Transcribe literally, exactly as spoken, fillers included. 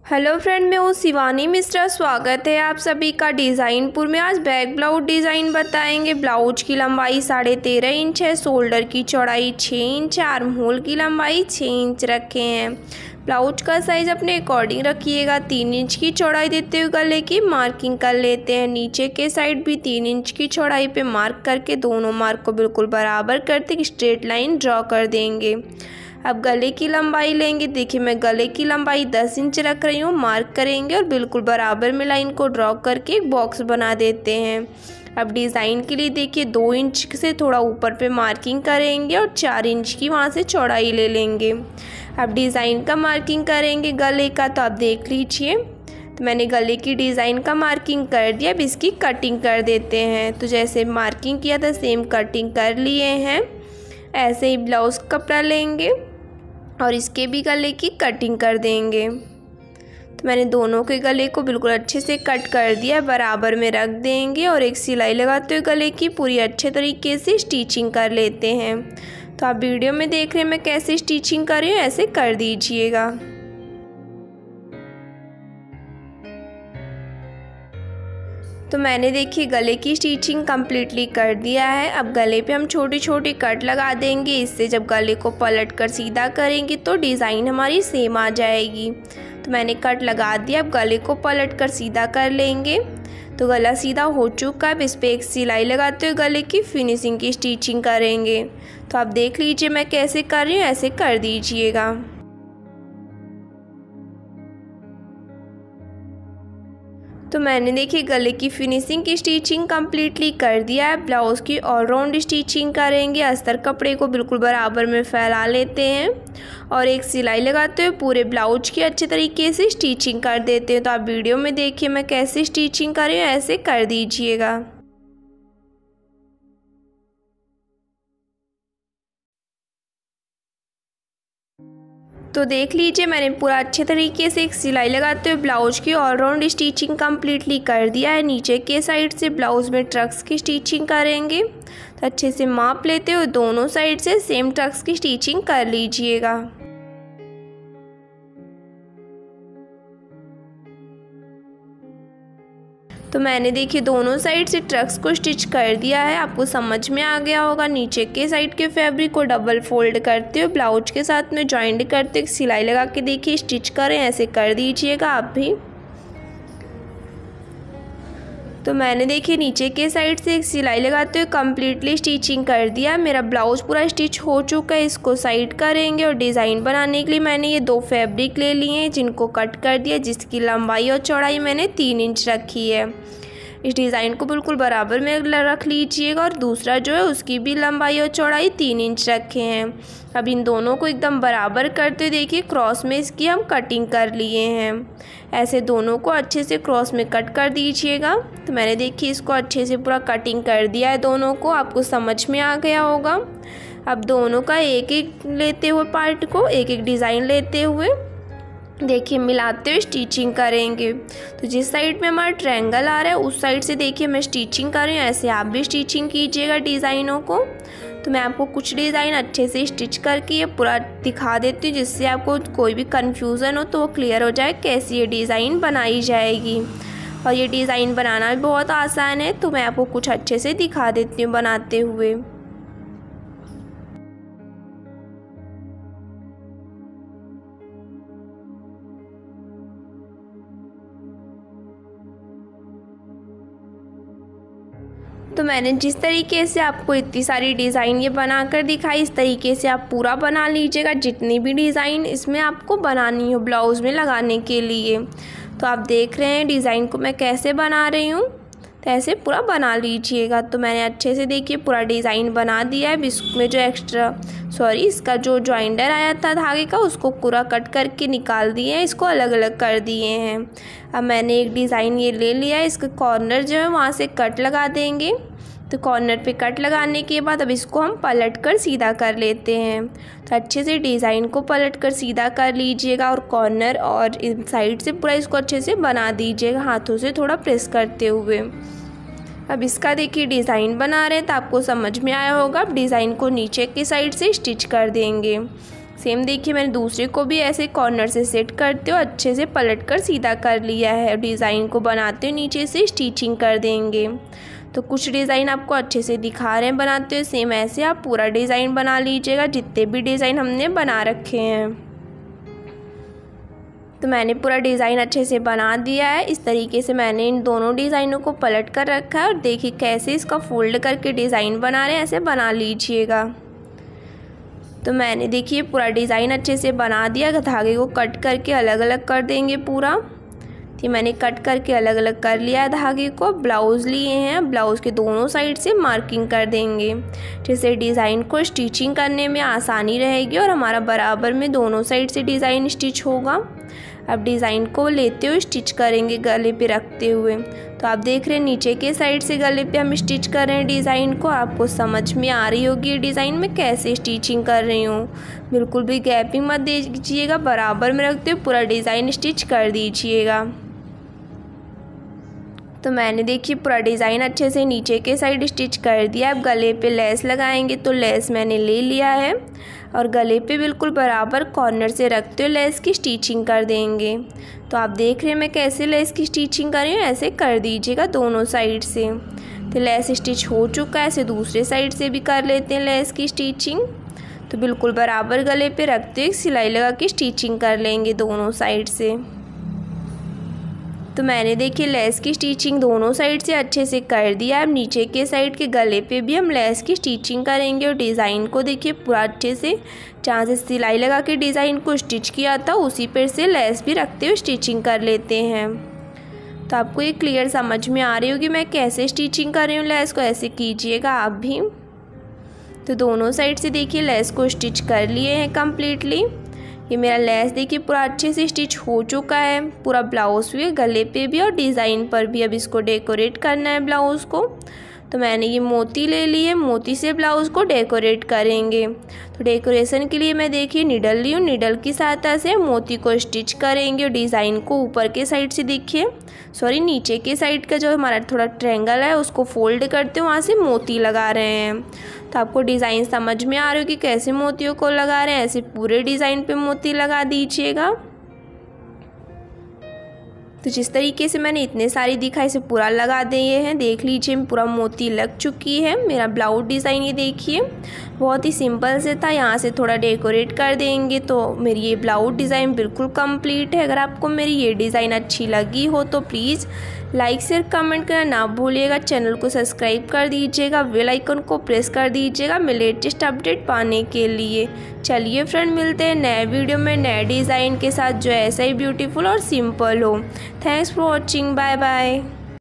Hello friend, मैं हूँ शिवानी मिश्रा। स्वागत है आप सभी का डिज़ाइनपुर में। आज बैक ब्लाउज डिज़ाइन बताएंगे। ब्लाउज की लंबाई साढ़े तेरह इंच है, शोल्डर की चौड़ाई छः इंच, आर्म होल की लंबाई छः इंच रखे हैं। ब्लाउज का साइज़ अपने अकॉर्डिंग रखिएगा। तीन इंच की चौड़ाई देते हुए गले की मार्किंग कर लेते हैं। नीचे के साइड भी तीन इंच की चौड़ाई पे मार्क करके दोनों मार्क को बिल्कुल बराबर करते एक स्ट्रेट लाइन ड्रॉ कर देंगे। अब गले की लंबाई लेंगे। देखिए, मैं गले की लंबाई दस इंच रख रही हूँ। मार्क करेंगे और बिल्कुल बराबर में लाइन को ड्रॉ करके एक बॉक्स बना देते हैं। अब डिज़ाइन के लिए देखिए दो इंच से थोड़ा ऊपर पे मार्किंग करेंगे और चार इंच की वहाँ से चौड़ाई ले लेंगे। अब डिज़ाइन का मार्किंग करेंगे गले का, तो आप देख लीजिए। तो मैंने गले की डिज़ाइन का मार्किंग कर दिया। अब इसकी कटिंग कर देते हैं। तो जैसे मार्किंग किया था सेम कटिंग कर लिए हैं। ऐसे ही ब्लाउज़ कपड़ा लेंगे और इसके भी गले की कटिंग कर देंगे। तो मैंने दोनों के गले को बिल्कुल अच्छे से कट कर दिया। बराबर में रख देंगे और एक सिलाई लगाते हुए गले की पूरी अच्छे तरीके से स्टिचिंग कर लेते हैं। तो आप वीडियो में देख रहे हैं मैं कैसे स्टिचिंग कर रही हूँ, ऐसे कर दीजिएगा। तो मैंने देखिए गले की स्टिचिंग कम्प्लीटली कर दिया है। अब गले पे हम छोटी छोटी कट लगा देंगे। इससे जब गले को पलट कर सीधा करेंगे तो डिज़ाइन हमारी सेम आ जाएगी। तो मैंने कट लगा दिया। अब गले को पलट कर सीधा कर लेंगे। तो गला सीधा हो चुका है। अब इस पर एक सिलाई लगाते हुए गले की फिनिशिंग की स्टिचिंग करेंगे। तो आप देख लीजिए मैं कैसे कर रही हूँ, ऐसे कर दीजिएगा। तो मैंने देखिए गले की फिनिशिंग की स्टिचिंग कम्प्लीटली कर दिया है। ब्लाउज़ की ऑलराउंड स्टिचिंग करेंगे। अस्तर कपड़े को बिल्कुल बराबर में फैला लेते हैं और एक सिलाई लगाते हुए पूरे ब्लाउज की अच्छे तरीके से स्टिचिंग कर देते हैं। तो आप वीडियो में देखिए मैं कैसे स्टिचिंग कर रही हूँ, ऐसे कर दीजिएगा। तो देख लीजिए मैंने पूरा अच्छे तरीके से एक सिलाई लगाते हुए ब्लाउज की ऑलराउंड स्टिचिंग कम्प्लीटली कर दिया है। नीचे के साइड से ब्लाउज में ट्रक्स की स्टिचिंग करेंगे। तो अच्छे से माप लेते हुए दोनों साइड से सेम ट्रक्स की स्टिचिंग कर लीजिएगा। तो मैंने देखिए दोनों साइड से ट्रक्स को स्टिच कर दिया है। आपको समझ में आ गया होगा। नीचे के साइड के फैब्रिक को डबल फोल्ड करते हुए ब्लाउज के साथ में जॉइंट करते हुए सिलाई लगा के देखिए स्टिच करें, ऐसे कर दीजिएगा आप भी। तो मैंने देखिए नीचे के साइड से एक सिलाई लगाते हुए कम्प्लीटली स्टिचिंग कर दिया। मेरा ब्लाउज पूरा स्टिच हो चुका है। इसको साइड करेंगे और डिज़ाइन बनाने के लिए मैंने ये दो फैब्रिक ले लिए हैं जिनको कट कर दिया, जिसकी लंबाई और चौड़ाई मैंने तीन इंच रखी है। इस डिज़ाइन को बिल्कुल बराबर में रख लीजिएगा और दूसरा जो है उसकी भी लंबाई और चौड़ाई तीन इंच रखे हैं। अब इन दोनों को एकदम बराबर करते देखिए क्रॉस में इसकी हम कटिंग कर लिए हैं। ऐसे दोनों को अच्छे से क्रॉस में कट कर दीजिएगा। तो मैंने देखिए इसको अच्छे से पूरा कटिंग कर दिया है। दोनों को आपको समझ में आ गया होगा। अब दोनों का एक एक लेते हुए पार्ट को एक एक डिज़ाइन लेते हुए देखिए मिलाते हुए स्टिचिंग करेंगे। तो जिस साइड में हमारा ट्रायंगल आ रहा है उस साइड से देखिए मैं स्टिचिंग कर रही हूँ। ऐसे आप भी स्टिचिंग कीजिएगा डिज़ाइनों को। तो मैं आपको कुछ डिज़ाइन अच्छे से स्टिच करके ये पूरा दिखा देती हूँ, जिससे आपको कोई भी कन्फ्यूज़न हो तो वो क्लियर हो जाए कैसी ये डिज़ाइन बनाई जाएगी। और ये डिज़ाइन बनाना भी बहुत आसान है। तो मैं आपको कुछ अच्छे से दिखा देती हूँ बनाते हुए। तो मैंने जिस तरीके से आपको इतनी सारी डिज़ाइन ये बनाकर दिखाई, इस तरीके से आप पूरा बना लीजिएगा जितनी भी डिज़ाइन इसमें आपको बनानी हो ब्लाउज़ में लगाने के लिए। तो आप देख रहे हैं डिज़ाइन को मैं कैसे बना रही हूँ, तो ऐसे पूरा बना लीजिएगा। तो मैंने अच्छे से देखिए पूरा डिज़ाइन बना दिया है। इसमें जो एक्स्ट्रा सॉरी इसका जो जॉइंटर आया था धागे का उसको पूरा कट करके निकाल दिए हैं, इसको अलग अलग कर दिए हैं। अब मैंने एक डिज़ाइन ये ले लिया है। इसका कॉर्नर जो है वहाँ से कट लगा देंगे। तो कॉर्नर पे कट लगाने के बाद अब इसको हम पलट कर सीधा कर लेते हैं। तो अच्छे से डिज़ाइन को पलट कर सीधा कर लीजिएगा और कॉर्नर और इन साइड से पूरा इसको अच्छे से बना दीजिएगा हाथों से थोड़ा प्रेस करते हुए। अब इसका देखिए डिज़ाइन बना रहे हैं तो आपको समझ में आया होगा। अब डिज़ाइन को नीचे की साइड से स्टिच कर देंगे। सेम देखिए मैंने दूसरे को भी ऐसे कॉर्नर से सेट करते हो अच्छे से पलट कर सीधा कर लिया है। डिज़ाइन को बनाते हुए नीचे से स्टिचिंग कर देंगे। तो कुछ डिज़ाइन आपको अच्छे से दिखा रहे हैं बनाते हुए, सेम ऐसे आप पूरा डिज़ाइन बना लीजिएगा जितने भी डिज़ाइन हमने बना रखे हैं। तो मैंने पूरा डिज़ाइन अच्छे से बना दिया है। इस तरीके से मैंने इन दोनों डिज़ाइनों को पलट कर रखा है और देखिए कैसे इसका फोल्ड करके डिज़ाइन बना रहे हैं, ऐसे बना लीजिएगा। तो मैंने देखिए पूरा डिज़ाइन अच्छे से बना दिया। धागे को कट करके अलग अलग कर देंगे पूरा। तो मैंने कट करके अलग अलग कर लिया है धागे को। ब्लाउज़ लिए हैं, ब्लाउज़ के दोनों साइड से मार्किंग कर देंगे जिससे डिज़ाइन को स्टिचिंग करने में आसानी रहेगी और हमारा बराबर में दोनों साइड से डिज़ाइन स्टिच होगा। अब डिज़ाइन को लेते हुए स्टिच करेंगे गले पे रखते हुए। तो आप देख रहे हैं नीचे के साइड से गले पे हम स्टिच कर रहे हैं डिज़ाइन को। आपको समझ में आ रही होगी ये डिज़ाइन में कैसे स्टिचिंग कर रही हूँ। बिल्कुल भी गैपिंग मत दीजिएगा, बराबर में रखते हुए पूरा डिज़ाइन स्टिच कर दीजिएगा। तो मैंने देखिए पूरा डिज़ाइन अच्छे से नीचे के साइड स्टिच कर दिया। अब गले पे लेस लगाएंगे तो लेस मैंने ले लिया है और गले पे बिल्कुल बराबर कॉर्नर से रखते हुए लेस की स्टिचिंग कर देंगे। तो आप देख रहे हैं मैं कैसे लेस की स्टिचिंग कर रही हूँ, ऐसे कर दीजिएगा दोनों साइड से। तो लेस स्टिच हो चुका है, ऐसे दूसरे साइड से भी कर लेते हैं लेस की स्टिचिंग। तो बिल्कुल बराबर गले पे रखते हुए सिलाई लगा के स्टिचिंग कर लेंगे दोनों साइड से। तो मैंने देखिए लेस की स्टिचिंग दोनों साइड से अच्छे से कर दिया। अब नीचे के साइड के गले पे भी हम लेस की स्टिचिंग करेंगे और डिज़ाइन को देखिए पूरा अच्छे से जहाँ से सिलाई लगा के डिज़ाइन को स्टिच किया था उसी पर से लेस भी रखते हुए स्टिचिंग कर लेते हैं। तो आपको ये क्लियर समझ में आ रही होगी मैं कैसे स्टिचिंग कर रही हूँ लेस को, ऐसे कीजिएगा आप भी। तो दोनों साइड से देखिए लेस को स्टिच कर लिए हैं कम्प्लीटली। ये मेरा लेस देखिए पूरा अच्छे से स्टिच हो चुका है, पूरा ब्लाउज़ भी, गले पे भी और डिज़ाइन पर भी। अब इसको डेकोरेट करना है ब्लाउज़ को। तो मैंने ये मोती ले ली है, मोती से ब्लाउज़ को डेकोरेट करेंगे। तो डेकोरेशन के लिए मैं देखिए निडल ली हूँ, निडल की सहायता से मोती को स्टिच करेंगे और डिज़ाइन को ऊपर के साइड से देखिए सॉरी नीचे के साइड का जो हमारा थोड़ा ट्रायंगल है उसको फोल्ड करते हुए वहाँ से मोती लगा रहे हैं। तो आपको डिज़ाइन समझ में आ रही हो कि कैसे मोतियों को लगा रहे हैं, ऐसे पूरे डिज़ाइन पे मोती लगा दीजिएगा। तो जिस तरीके से मैंने इतने सारी दिखा इसे पूरा लगा दिए हैं। देख लीजिए पूरा मोती लग चुकी है। मेरा ब्लाउज डिज़ाइन ये देखिए बहुत ही सिंपल से था, यहाँ से थोड़ा डेकोरेट कर देंगे तो मेरी ये ब्लाउज डिज़ाइन बिल्कुल कंप्लीट है। अगर आपको मेरी ये डिज़ाइन अच्छी लगी हो तो प्लीज़ लाइक शेयर कमेंट करना ना भूलिएगा। चैनल को सब्सक्राइब कर दीजिएगा, बेल आइकन को प्रेस कर दीजिएगा मैं लेटेस्ट अपडेट पाने के लिए। चलिए फ्रेंड मिलते हैं नए वीडियो में नए डिज़ाइन के साथ जो ऐसा ही ब्यूटीफुल और सिंपल हो। Thanks for watching, bye bye.